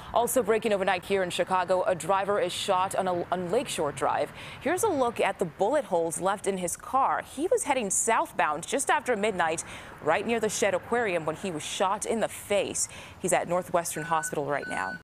Also breaking overnight here in Chicago, a driver is shot on Lakeshore Drive. Here's a look at the bullet holes left in his car. He was heading southbound just after midnight, right near the Aquarium, when he was shot in the face. He's at Northwestern Hospital right now.